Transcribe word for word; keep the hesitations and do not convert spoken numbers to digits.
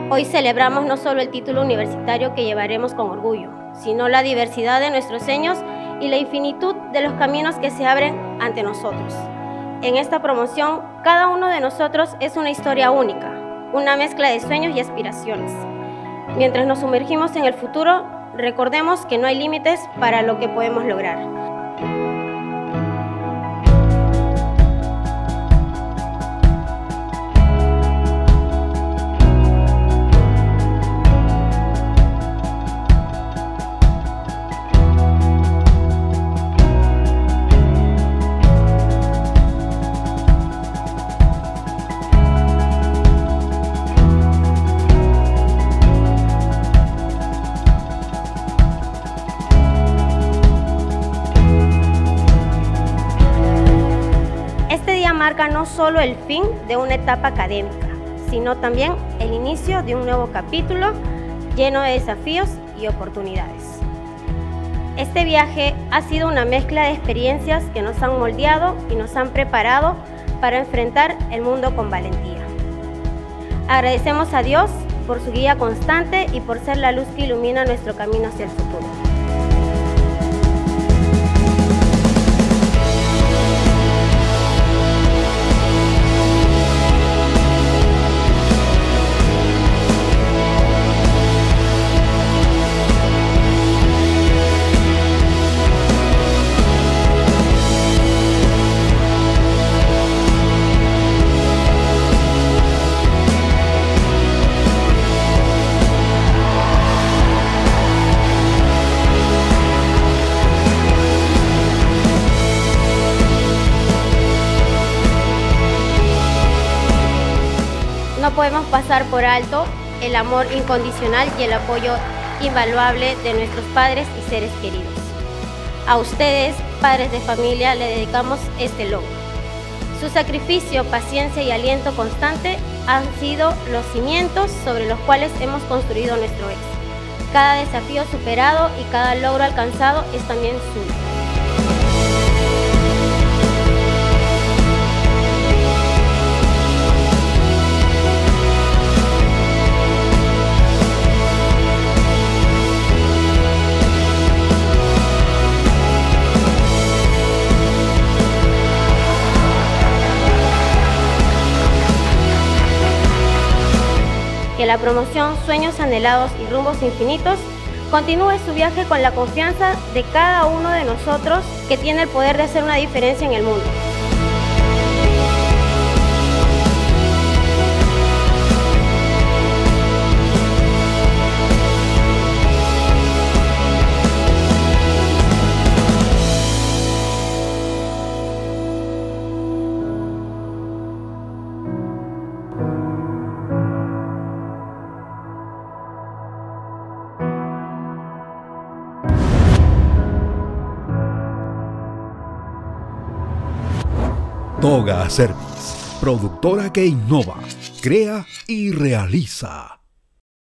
Hoy celebramos no solo el título universitario que llevaremos con orgullo, sino la diversidad de nuestros sueños y la infinitud de los caminos que se abren ante nosotros. En esta promoción, cada uno de nosotros es una historia única, una mezcla de sueños y aspiraciones. Mientras nos sumergimos en el futuro, recordemos que no hay límites para lo que podemos lograr. Este día marca no solo el fin de una etapa académica, sino también el inicio de un nuevo capítulo lleno de desafíos y oportunidades. Este viaje ha sido una mezcla de experiencias que nos han moldeado y nos han preparado para enfrentar el mundo con valentía. Agradecemos a Dios por su guía constante y por ser la luz que ilumina nuestro camino hacia el futuro. No podemos pasar por alto el amor incondicional y el apoyo invaluable de nuestros padres y seres queridos. A ustedes, padres de familia, le dedicamos este logro. Su sacrificio, paciencia y aliento constante han sido los cimientos sobre los cuales hemos construido nuestro éxito. Cada desafío superado y cada logro alcanzado es también suyo. Que la promoción Sueños Anhelados y Rumbos Infinitos continúe su viaje con la confianza de cada uno de nosotros que tiene el poder de hacer una diferencia en el mundo. Toga Service, productora que innova, crea y realiza.